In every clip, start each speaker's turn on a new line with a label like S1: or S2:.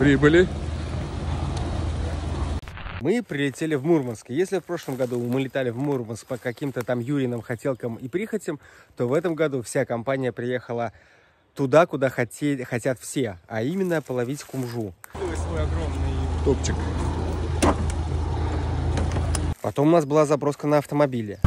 S1: прибыли.
S2: Мы прилетели в Мурманск. Если в прошлом году мы летали в Мурманск по каким-то там Юриным хотелкам и прихотям, то в этом году вся компания приехала туда, куда хотят все, а именно половить кумжу.
S1: Свой огромный топчик.
S2: Потом у нас была заброска на автомобиле.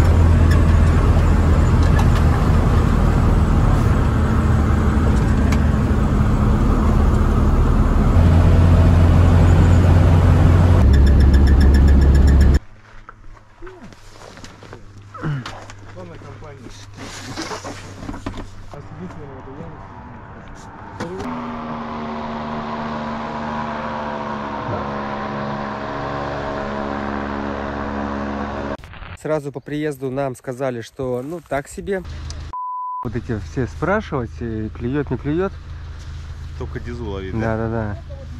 S2: Сразу по приезду нам сказали, что ну так себе. Вот эти все спрашивать, клюет, не клюет.
S3: Только дизу ловит.
S2: Да.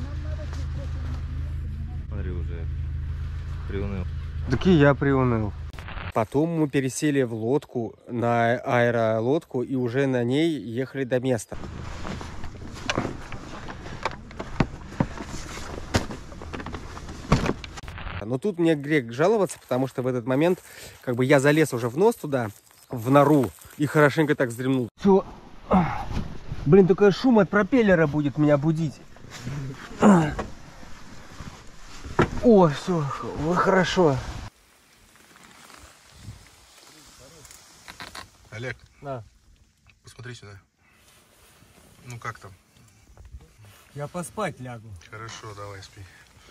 S3: Смотри, уже приуныл.
S2: Так и я приуныл. Потом мы пересели в лодку, на аэролодку, и уже на ней ехали до места. Но тут мне грех жаловаться, потому что в этот момент как бы я залез уже в нос туда, в нору, и хорошенько так вздремнул. Все. Блин, только шум от пропеллера будет меня будить. О, все, хорошо.
S1: Олег,
S2: Да.
S1: посмотри сюда. Ну как там?
S2: Я поспать лягу.
S1: Хорошо, давай спи.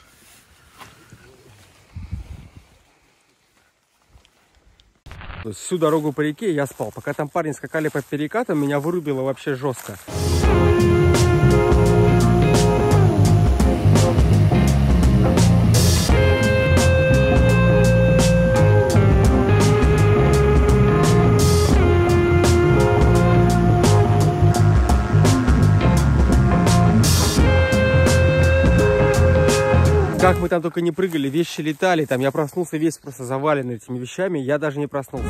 S2: Всю дорогу по реке я спал. Пока там парни скакали по перекатам, меня вырубило вообще жестко. Как мы там только не прыгали, вещи летали, там я проснулся весь просто заваленный этими вещами, я даже не проснулся.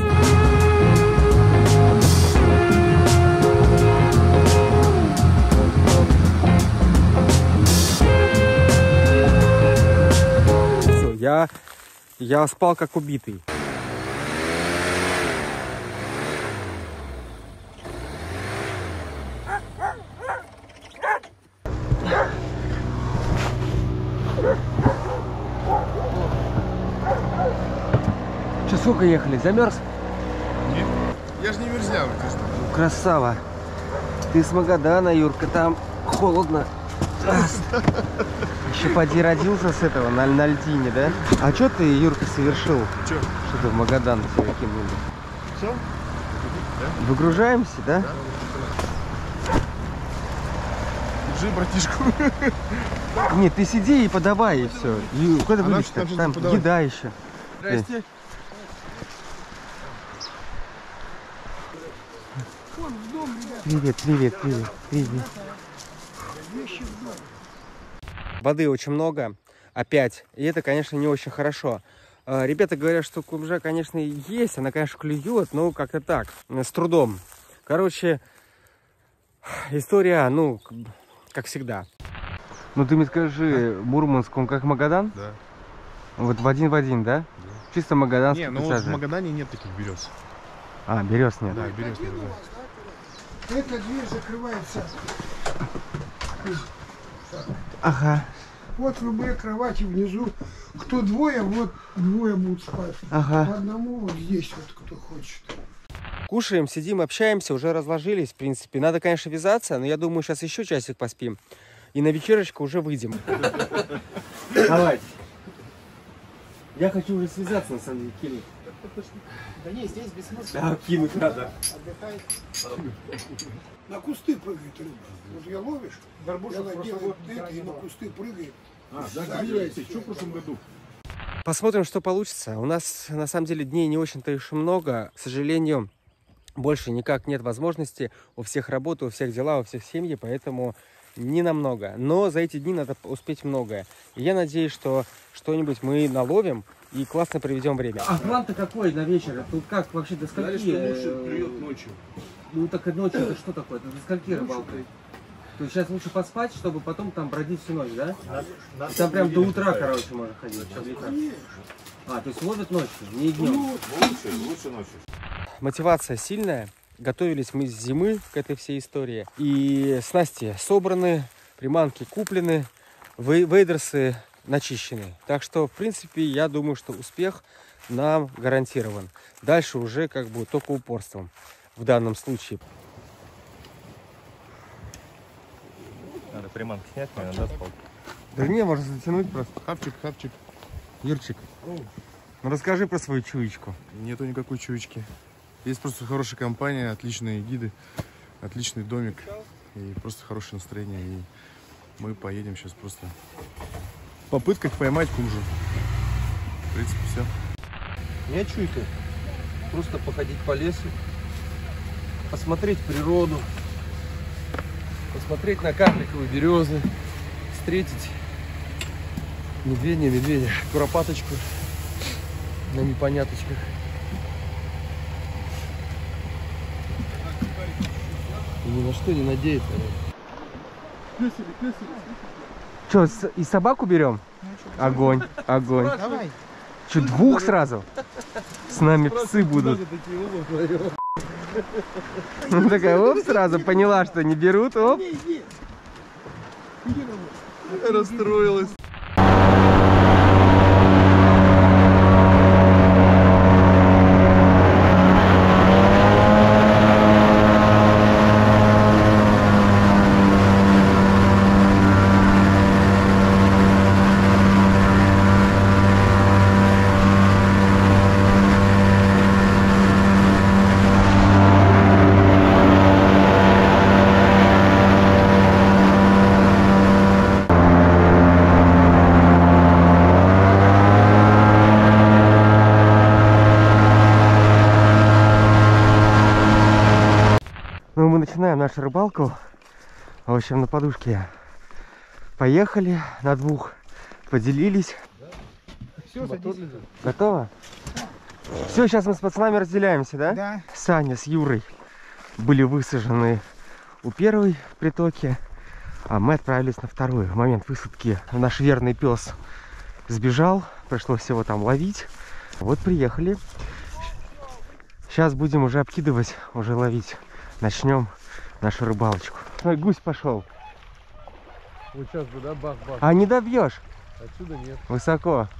S2: Все, я спал как убитый. Че, сколько ехали? Замерз?
S1: Нет, я же не мерзляв, ты что?
S2: Красава. Ты с Магадана, Юрка, там холодно. Еще поди родился с этого, на льдине, да? А что ты, Юрка, совершил?
S1: Че?
S2: Что ты в Магадан себе кинули?
S1: Все? Да?
S2: Выгружаемся, да?
S1: Держи, братишку.
S2: Нет, ты сиди и подавай, и все. Куда
S1: А
S2: будешь-то? Там еда еще.
S1: Здрасте.
S2: Привет. Воды очень много, опять. И это, конечно, не очень хорошо. Ребята говорят, что кумжа, конечно, есть. Она, конечно, клюет, но как-то так, с трудом. Короче, история, ну, как всегда. Ну, ты мне скажи, Мурманск, он как Магадан?
S1: Да.
S2: Вот в один, да? Чисто магаданский
S1: Не, ну вот
S2: пейзажи.
S1: в Магадане нет таких берез.
S2: А, берез нет.
S1: Да, берез нет. Да.
S4: Эта дверь закрывается.
S2: Ага.
S4: Вот любые кровати внизу. Кто двое, вот двое будут спать.
S2: Ага.
S4: По одному вот здесь вот, кто хочет.
S2: Кушаем, сидим, общаемся, уже разложились, в принципе. Надо, конечно, вязаться, но я думаю, сейчас еще часик поспим. И на вечерочку уже выйдем. Давай. Я хочу уже связаться, на самом деле, кинуть.
S4: Да не, здесь бессмысленно.
S2: Да, кинуть надо.
S4: Отдыхай. На кусты прыгает рыба. Вот ее ловишь, она делает это и на кусты прыгает.
S1: Что в прошлом году?
S2: Посмотрим, что получится. У нас, на самом деле, дней не очень-то уж и много. К сожалению, больше никак нет возможности. У всех работа, у всех дела, у всех семьи, поэтому не намного. Но за эти дни надо успеть многое. И я надеюсь, что что-нибудь мы наловим и классно проведем время. А план-то какой на вечер? Тут как вообще до скольки?
S1: Сказали, что лучше клюет ночью.
S2: Ну так и ночью это что такое? Это до скольки рыбалка? То есть сейчас лучше поспать, чтобы потом там бродить всю ночь, да? И там прям до утра, короче, можно ходить. А, то есть ловят ночью, не днем.
S3: Лучше ночью.
S2: Мотивация сильная. Готовились мы с зимы к этой всей истории. И снасти собраны, приманки куплены, вейдерсы начищены. Так что, в принципе, я думаю, что успех нам гарантирован. Дальше уже как бы только упорством в данном случае.
S3: Надо приманки снять, наверное, да, с палки?
S2: Да не, можно затянуть просто.
S1: Хапчик.
S2: Юрчик, ну расскажи про свою чуечку.
S1: Нету никакой чуечки. Есть просто хорошая компания, отличные гиды, отличный домик и просто хорошее настроение. И мы поедем сейчас просто в попытках поймать кунжу. В принципе, все.
S2: Не чуйка. Просто походить по лесу, посмотреть природу, посмотреть на карликовые березы, встретить медведя, куропаточку на непоняточках. И ни на что не надеяться. Че, и собаку берем? Огонь.
S4: Давай.
S2: Че, двух сразу? С нами псы будут. Ну такая, оп, сразу поняла, что не берут, оп.
S1: Расстроилась.
S2: Ну, мы начинаем нашу рыбалку. В общем, на подушке поехали, на двух поделились.
S4: Все, садись.
S2: Готово? Все, сейчас мы с пацанами разделяемся, да?
S4: Да.
S2: Саня с Юрой были высажены у первой притоки, а мы отправились на вторую. В момент высадки наш верный пес сбежал, пришлось его там ловить. Вот приехали. Сейчас будем уже обкидывать, уже ловить. Начнем нашу рыбалочку. Ой, гусь пошел.
S1: Вот сейчас бы, да, бах-бах.
S2: А не добьешь.
S1: Отсюда нет.
S2: Высоко.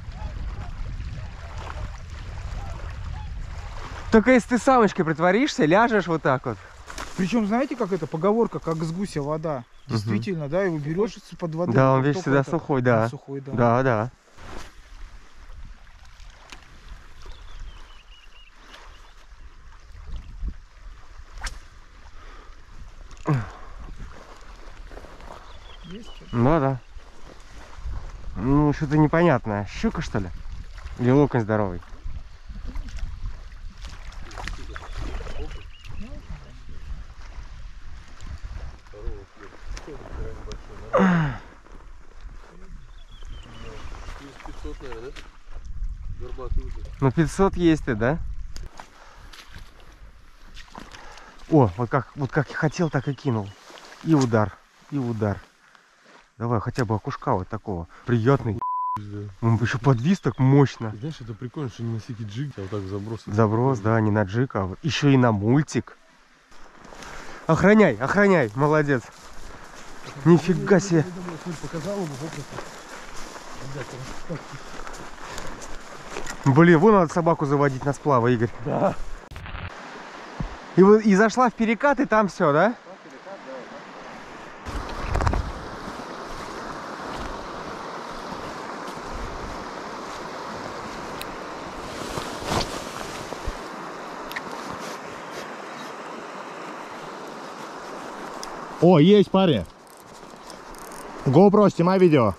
S2: Только если ты самочкой притворишься, ляжешь вот так вот.
S4: Причем, знаете, как это поговорка, как с гуся вода. Действительно, да, его берешь из-под воды.
S2: Да, он
S4: как
S2: весь
S4: только
S2: всегда
S4: это-
S2: сухой, да.
S4: Сухой, да.
S2: Да, да.
S4: Есть что-то?
S2: Ну да. Ну, что-то непонятное. Щука, что ли? Или окунь здоровый? Ну, 500 есть ты, да? О, вот как я хотел, так и кинул. И удар, и удар. Давай хотя бы окушка вот такого. Приятный. Он еще подвис так мощно.
S1: Знаешь, это прикольно, что не на всякий джиг, а вот так заброс.
S2: Заброс, да, не на джик, а вот еще и на мультик. Охраняй, охраняй, молодец. Нифига себе. Блин, вон надо собаку заводить на сплава, Игорь.
S1: Да.
S2: И зашла в перекат, и там все, да?
S5: О, есть, парень. GoPro, снимай видео.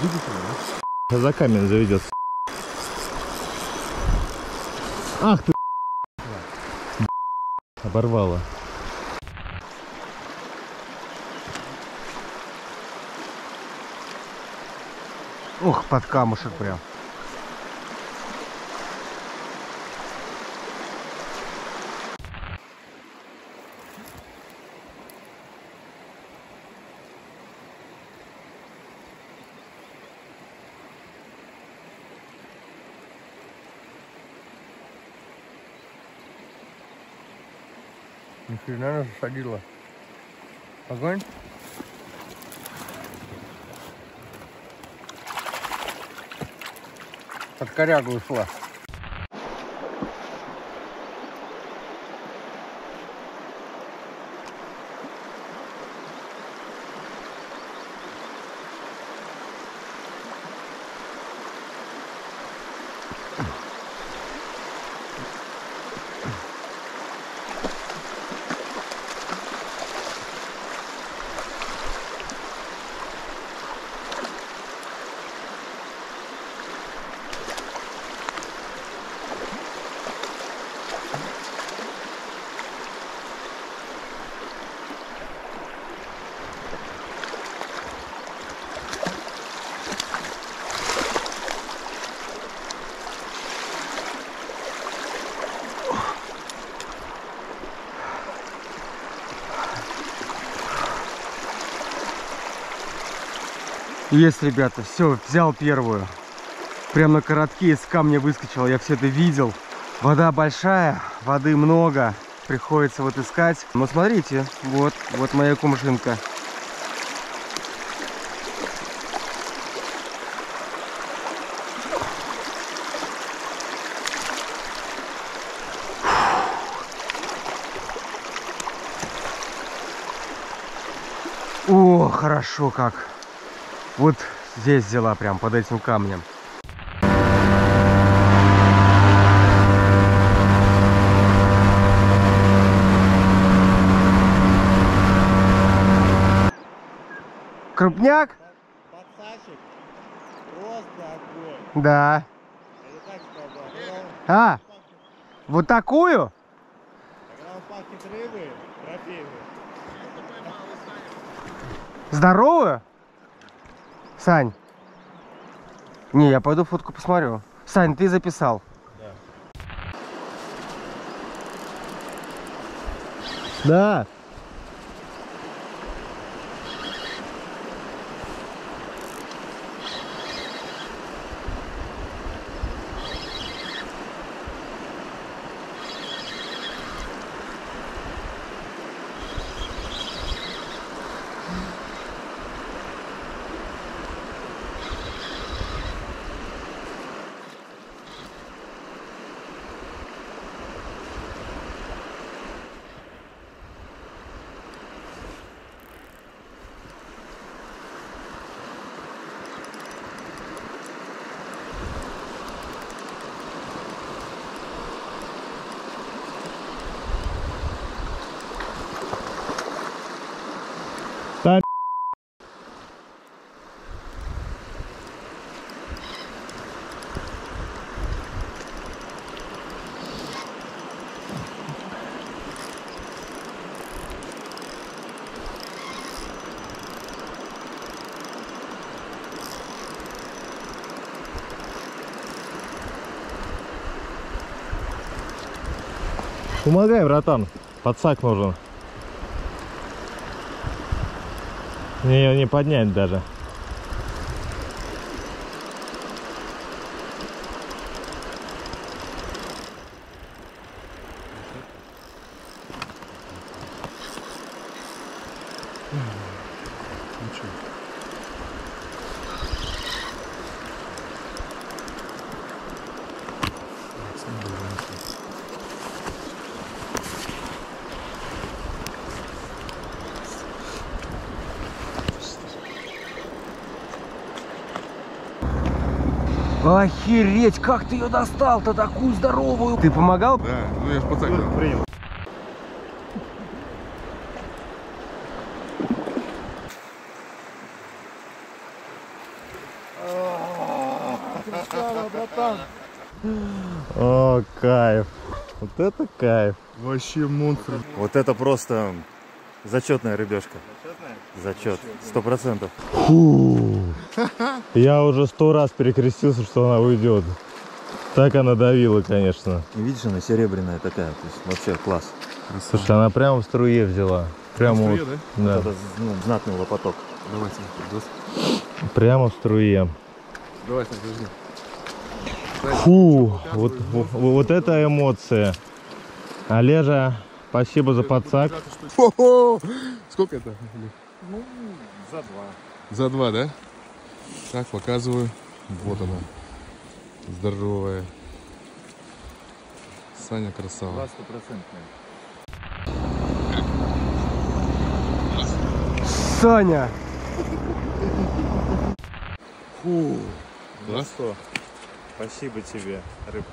S3: За камень заведет. Ах ты! Оборвало.
S2: Ух, под камушек прям.
S3: Ни хрена засадила. Огонь? Под корягу ушла.
S2: Есть, ребята, все, взял первую. Прям на коротке из камня выскочил, я все это видел. Вода большая, воды много, приходится вот искать. Но смотрите, вот моя кумушинка. О, хорошо как. Вот здесь взяла, прям под этим камнем. Крупняк?
S3: Подсачек. Просто огонь.
S2: Да.
S3: Это так сказал.
S2: А, вот такую?
S3: Когда он пахнет рыбой, трофейной.
S2: Здоровую? Сань. Не, я пойду фотку посмотрю. Сань, ты записал.
S3: Да. Помогай, братан. Подсак нужен. Не поднять даже.
S2: Охереть, как ты ее достал-то, такую здоровую. Ты помогал?
S1: Да, ну я ж подсак дал.
S3: Принял.
S1: братан.
S5: О, кайф. Вот это кайф.
S1: Вообще монстр.
S3: Вот это просто зачетная рыбешка. Зачет, 100%.
S5: Фу. Я уже 100 раз перекрестился, что она уйдет. Так она давила, конечно.
S3: Видишь, она серебряная такая, то есть вообще класс.
S5: Слушай, она прямо в струе взяла. Прямо
S1: В
S5: вот.
S1: струе,
S5: Да.
S3: Это знатный лопаток.
S1: Давайте,
S5: Прямо в струе.
S1: давай, подожди.
S5: Фу, вот это эмоция. Олежа, спасибо за подсак.
S1: Хо-хо! Сколько это?
S3: Ну, за 2.
S1: За 2, да? Так, показываю. Вот она. Здоровая. Саня красава.
S3: 100%.
S2: Саня!
S1: Фу.
S3: Ну
S1: Да?
S3: что, спасибо тебе, рыбка.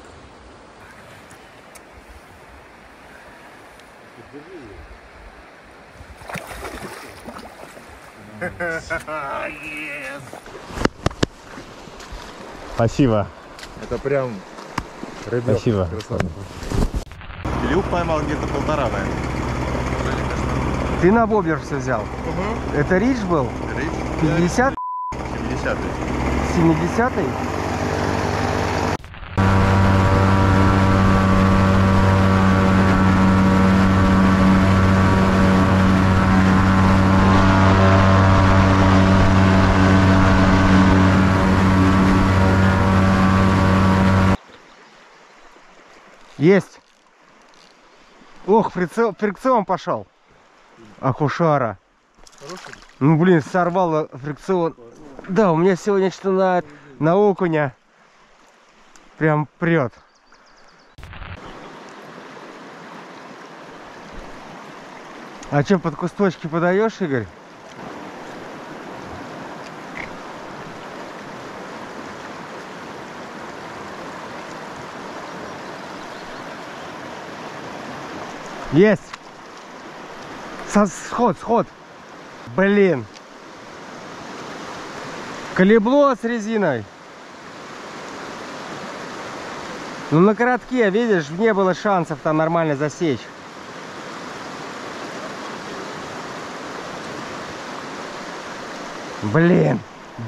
S5: Спасибо.
S3: Это прям рыбешка.
S5: Спасибо.
S3: Илюх поймал где-то 1,5, наверное.
S2: Ты на воблер все взял. Это рич был? 50?
S3: 70-й.
S2: 70-й? Есть! Ох, фрикцион пошел. Акушара. Ну блин, сорвало фрикцион. Да, у меня сегодня что-то на окуня прям прет. А что, под кусточки подаешь, Игорь? Есть! Сход! Блин! Колебло с резиной. Ну на коротке, видишь, не было шансов там нормально засечь. Блин!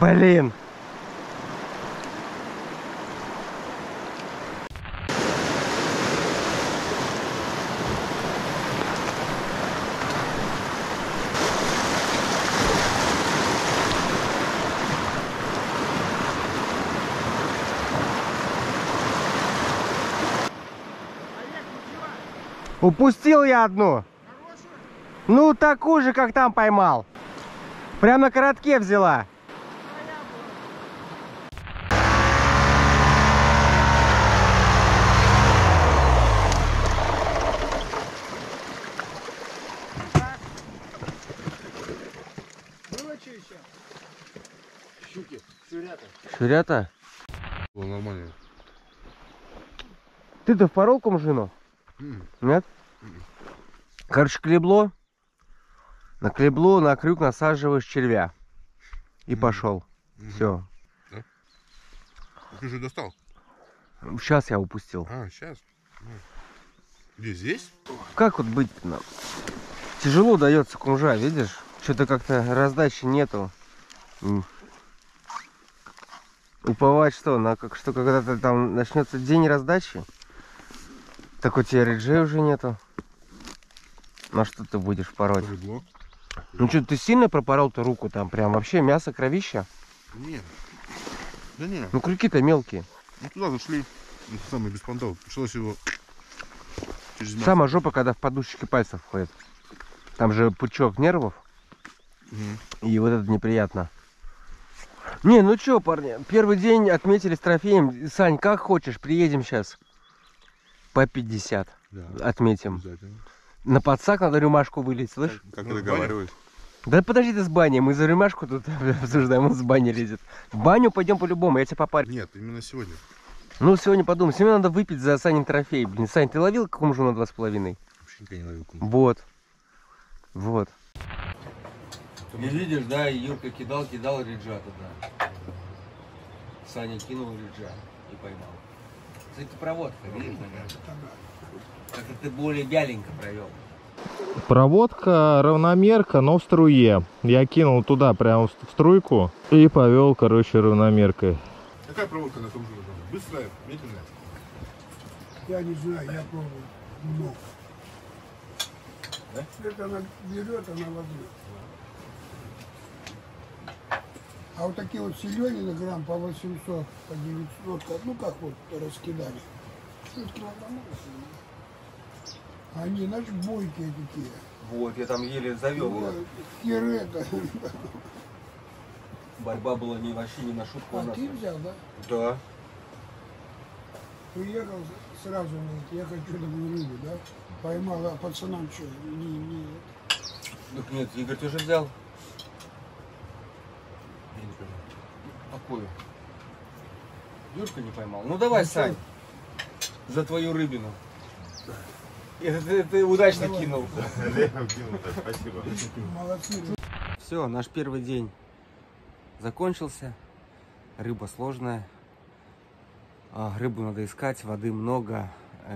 S2: Упустил я одну. Ну, такую же, как там поймал. Прям на коротке взяла.
S1: Щуки.
S2: Шурята?
S1: Было нормально.
S2: Ты-то впорол кумжину? Нет? Короче, клебло. На клебло, на крюк насаживаешь червя. И пошел. Все.
S1: Ты же достал?
S2: Сейчас я упустил.
S1: А, сейчас. Где, здесь?
S2: Как вот быть нам? Тяжело дается кумжа, видишь? Что-то как-то раздачи нету. Уповать что? Что когда-то там начнется день раздачи? Так у тебя риджей уже нету. На что ты будешь пороть?
S1: Рыбло.
S2: Ну что, ты сильно пропорол-то руку там? Прям вообще мясо, кровища?
S1: Нет. Да не.
S2: Ну крюки-то мелкие.
S1: Ну туда зашли. Ну, самый без понтов. Пришлось его через мясо.
S2: Самая жопа, когда в подушечки пальцев входит. Там же пучок нервов. И вот это неприятно. Не, ну что, парни, первый день отметили с трофеем. Сань, как хочешь, приедем сейчас. По 50
S1: Да.
S2: отметим.
S1: Обязательно.
S2: На подсак надо рюмашку вылить, слышь?
S1: Как мы договаривались.
S2: Да подожди ты с баней, мы за рюмашку тут обсуждаем, он с бани лезет. В баню пойдем по-любому, я тебя попарю.
S1: Нет, именно сегодня.
S2: Ну, сегодня подумай, сегодня надо выпить за Санин трофей. Блин, Сань, ты ловил кумжу на 2,5?
S1: Вообще никогда не ловил кумжу.
S2: Вот. Не видишь, да, Юрка кидал риджа туда. Саня кинул риджа. и поймал. Кстати, проводка, видишь, как-то ты более вяленько провел.
S5: Проводка равномерка, но в струе. Я кинул туда прямо в струйку и повел, короче, равномеркой.
S1: Какая проводка на том же? Быстрая, медленная?
S4: Я не знаю, я пробую много.
S1: Да?
S4: Это она берет, она возьмет. А вот такие вот селенины грамм по 800, по 900, ну как вот раскидали. Что килограммов? Они, значит, бойкие такие.
S2: Вот, я там еле завел.
S4: Кирета.
S2: Борьба была не вообще не на шутку.
S4: А ты взял, да?
S2: Да.
S4: Приехал сразу, говорит, я хочу такую рыбу, да? Поймал, а пацанам что? Не.
S2: Так нет, Игорь, ты уже взял? Я не понял. Какую? Юрка не поймал. Ну давай, Сань, за твою рыбину. Это ты удачно кинул.
S5: Спасибо.
S4: Молодцы.
S2: Все, наш первый день закончился. Рыба сложная. Рыбу надо искать, воды много.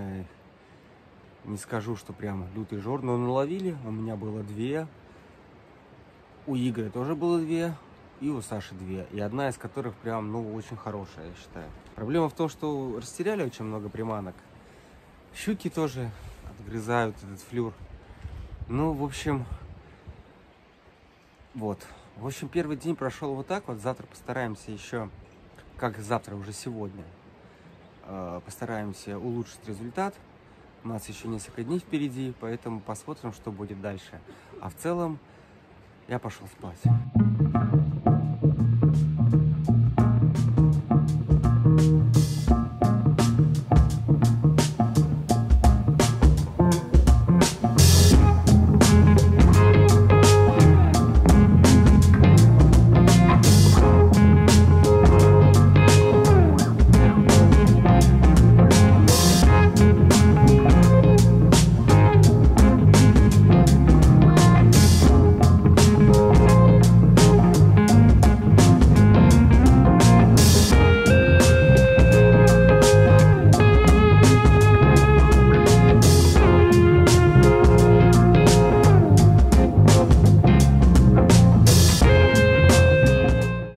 S2: Не скажу, что прям лютый жор, но наловили. У меня было 2. У Игоря тоже было 2. И у Саши 2. И одна из которых прям, ну, очень хорошая, я считаю. Проблема в том, что растеряли очень много приманок. Щуки тоже отгрызают этот флюр. Ну, в общем, вот. В общем, первый день прошел вот так вот. Завтра постараемся еще, как завтра, уже сегодня, постараемся улучшить результат. У нас еще несколько дней впереди, поэтому посмотрим, что будет дальше. А в целом, я пошел спать.